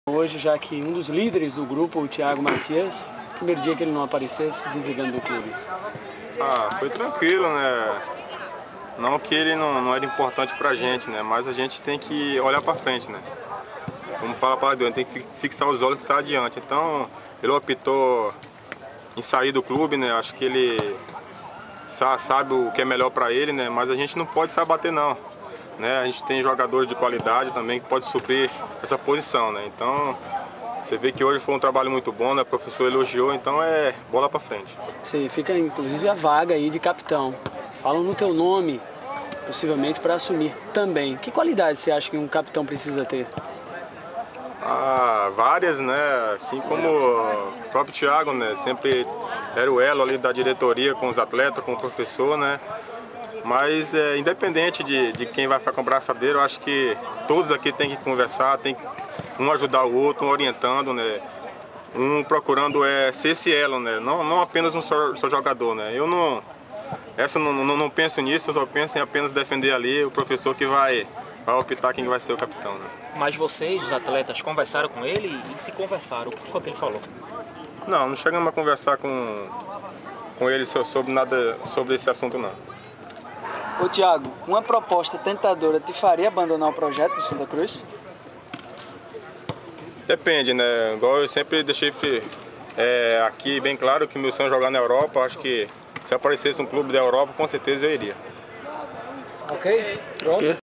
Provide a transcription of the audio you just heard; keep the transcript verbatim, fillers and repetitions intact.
Hoje, já que um dos líderes do grupo, o Thiago Matias, primeiro dia que ele não apareceu, se desligando do clube. Ah, foi tranquilo, né? Não que ele não, não era importante pra gente, né? Mas a gente tem que olhar pra frente, né? Como fala para Deus, a gente tem que fixar os olhos que está adiante. Então, ele optou em sair do clube, né? Acho que ele sabe o que é melhor para ele, né? Mas a gente não pode se abater, não. Né? A gente tem jogadores de qualidade também que pode suprir essa posição, né? Então, você vê que hoje foi um trabalho muito bom, né? O professor elogiou, então é bola para frente. Você fica, inclusive, a vaga aí de capitão. Falam no teu nome, possivelmente, para assumir também. Que qualidade você acha que um capitão precisa ter? Ah, várias, né? Assim como o próprio Thiago, né? Sempre era o elo ali da diretoria com os atletas, com o professor, né? Mas é, independente de, de quem vai ficar com a braçadeira, eu acho que todos aqui têm que conversar, tem que um ajudar o outro, um orientando, né? Um procurando é, ser esse elo, né? Não, não apenas um só, só jogador, né? Eu não, essa não, não, não penso nisso, eu só penso em apenas defender ali o professor que vai, vai optar quem vai ser o capitão, né? Mas vocês, os atletas, conversaram com ele e se conversaram, o que foi que ele falou? Não, não chegamos a conversar com, com ele sobre nada sobre esse assunto, não. Ô Thiago, uma proposta tentadora te faria abandonar o projeto do Santa Cruz? Depende, né? Igual eu sempre deixei é, aqui bem claro que meu sonho é jogar na Europa. Acho que se aparecesse um clube da Europa, com certeza eu iria. Ok, pronto.